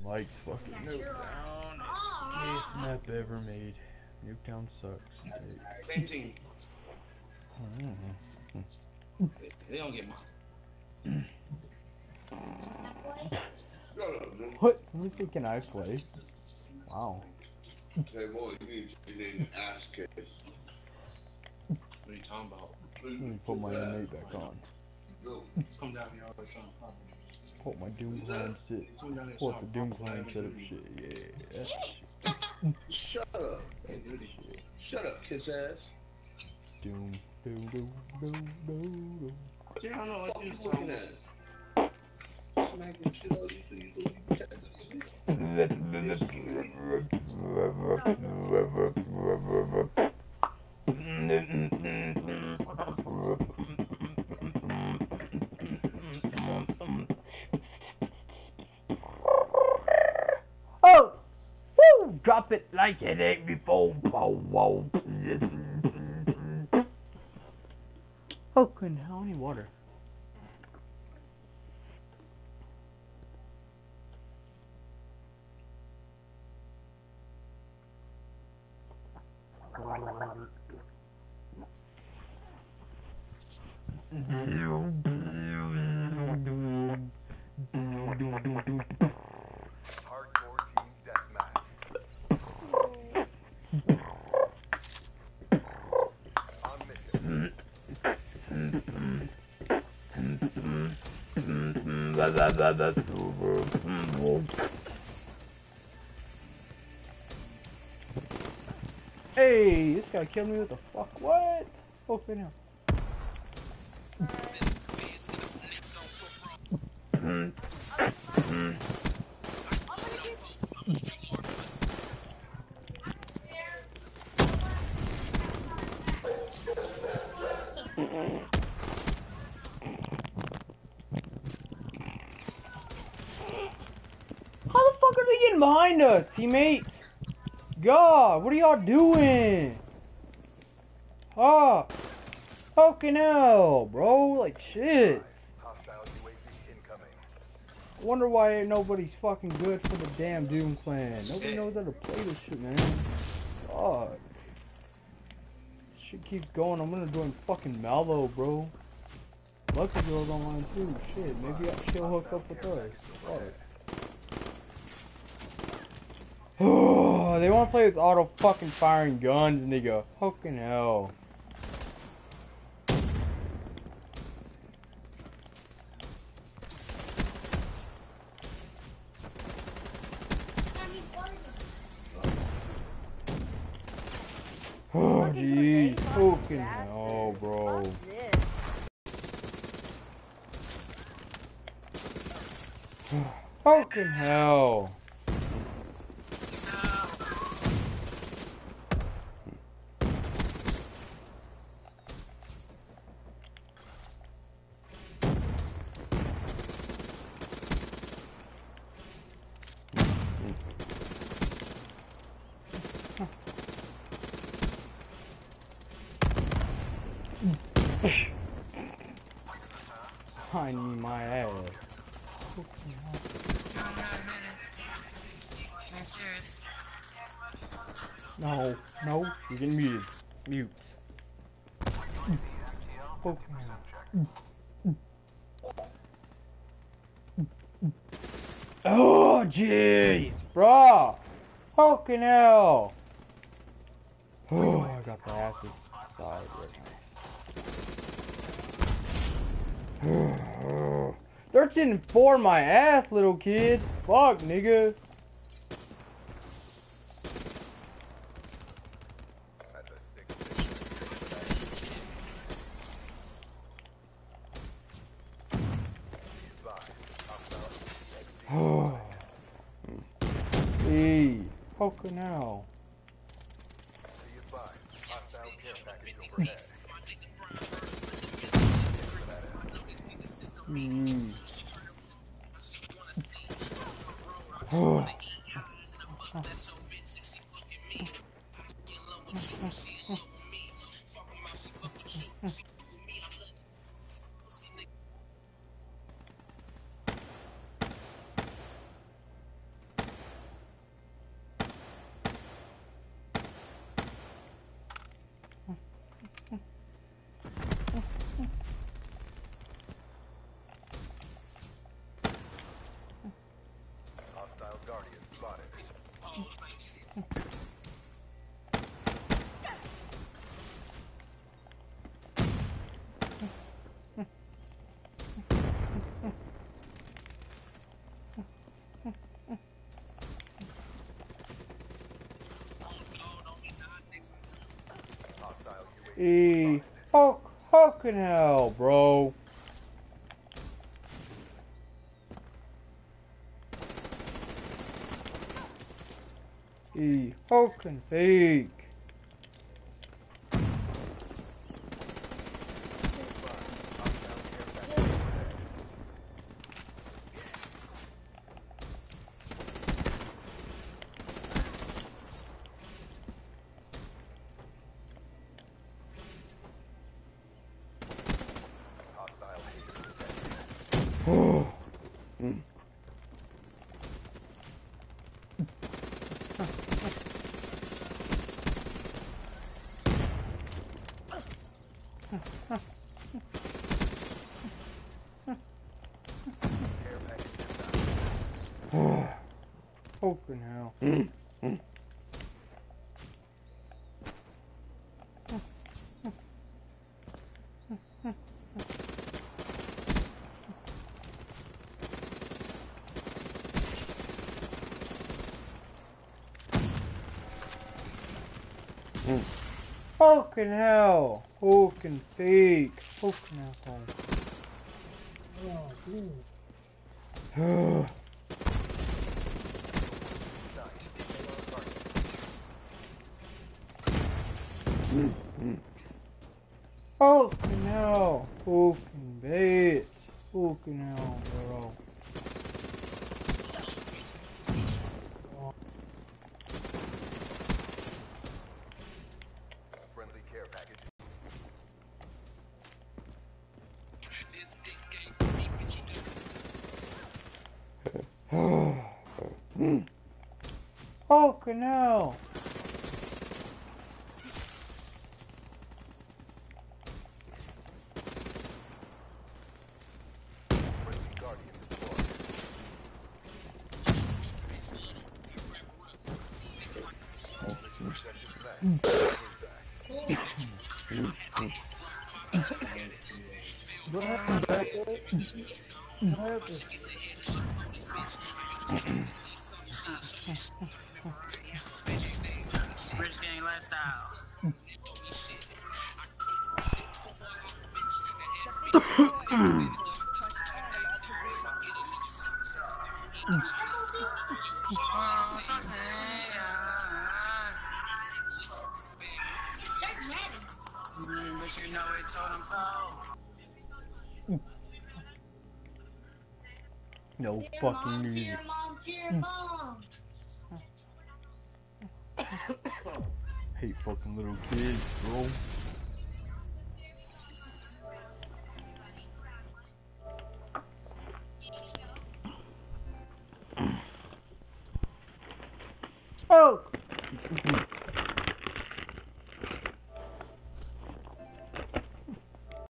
likes fucking Nuketown. Best map ever made. Nuketown sucks. Same team. They don't get mine. What? Somebody say, can I play? Wow. Hey boy, you need an ass kiss. What are you talking about? Let me put my M8 back on. Come down here all the time. Put my Doom Clan shit. Put the Doom Clan setup shit. Yeah. Shut up. Shut up, kiss ass. Doom, doom, doom, doom, doom, doom. Yeah, I don't know what you're looking at. Smacking shit out Oh! Woo! Drop it like it ain't before. Whoa, whoa. Fucking hell, I need water. Hardcore team deathmatch. On mission. Hey, this guy killed me with the fuck. What? Fucking hell. How the fuck are they getting behind us, teammates? God, what are y'all doing? Ah, fucking hell, bro, like shit. Hostile UAV incoming. I wonder why nobody's fucking good for the damn Doom Clan. Nobody knows how to play this shit, man. God. Shit keeps going. I'm gonna join fucking Malvo, bro. Lucky Girl's online too. Shit, maybe she'll hook up with us. Fuck. They want to play with auto fucking firing guns and they go, fucking hell. Oh jeez, fucking hell, bro. Fucking hell. I need my ass. No, no, you're getting muted. Mute. Oh, jeez, bro. Fucking hell. Oh, I got the asses side right now. 13-4 my ass, little kid. Fuck, nigga. That's a 6-6. Oh. Hey, fucking hell. Be advised. Hostile care package overhead. Oh. Fucking hell, bro. Fucking fake. Hostile detected. Care package inbound. Fucking hell. Fucking hell. Fucking fake. Fucking asshole. Fucking hell. Fucking bitch. Fucking hell, bro. Friendly care package. Fucking hell. Friendly guardian deployed. Objective back. Move back. What happened back there? What happened? Rich gang lifestyle. But you know it told him so. No fucking music. Hate fucking little kids, bro. Oh,